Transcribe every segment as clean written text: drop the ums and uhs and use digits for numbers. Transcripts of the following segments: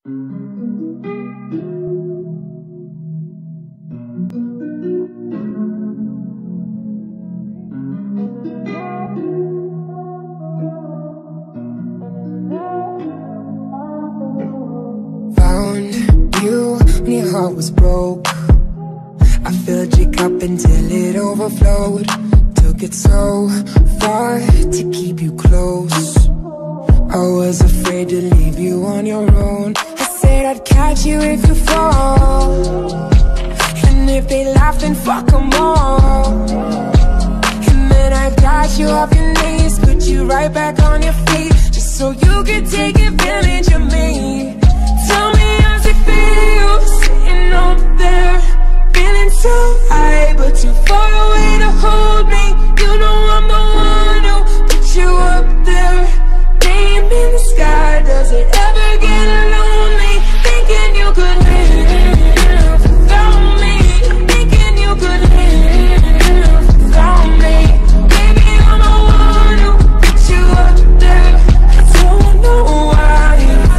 Found you when your heart was broke. I filled your cup until it overflowed. Took it so far to keep you close. I was afraid to leave you on your own. I said I'd catch you if you fall, and if they laugh then fuck them all. And then I got you off your knees, put you right back on your feet, just so you could take advantage of me. Tell me how's it feel, sitting up there, feeling so high but too far away to hold me. You know I'm the one who put you up there, name in the sky. Does it ever get lonely, thinking you could live without me, thinking you could live without me? Baby, I'm the one who put you up there. I don't know why,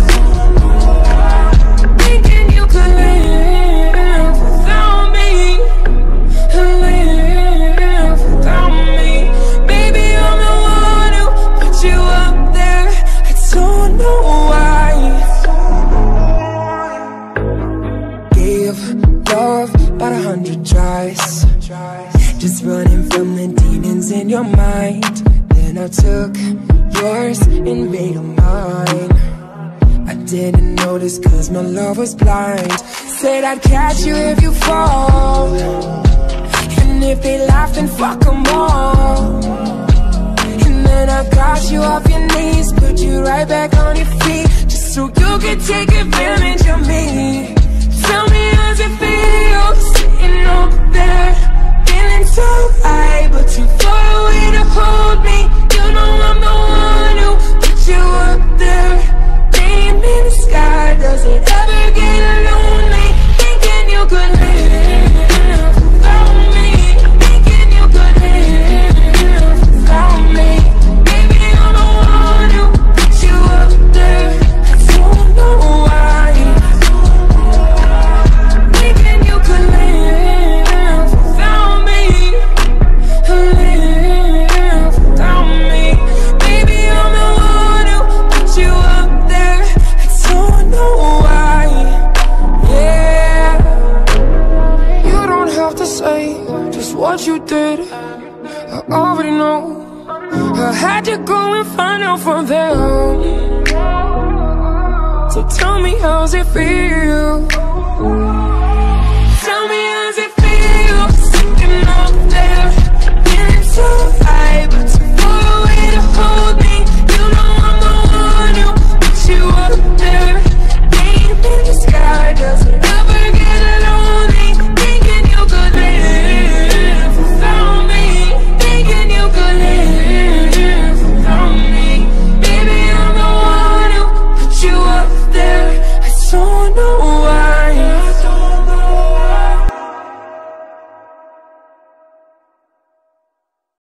thinking you could live without me, live without me. Baby, I'm the one who put you up there. I don't know why. Gave love about 100 tries, just running from the demons in your mind. Then I took yours and made them mine. I didn't notice cause my love was blind. Said I'd catch you if you fall, and if they laugh then fuck them all. And then I got you off your knees, put you right back on your feet, just so you could take advantage of me. Tell me how's it feel, sitting up there, feeling so high but too far away to hold me. You know I'm the one who put you up there, name in the sky. Does it ever get lonely, thinking you could live without me, thinking you could live without me? Baby, I'm the one who put you up there. I don't know why, thinking you could live without me, live without me. Baby, I'm the one who put you up there. I don't know why, yeah. You don't have to say just what you did, I already know. I had to go and find out from them. So tell me how's it feel,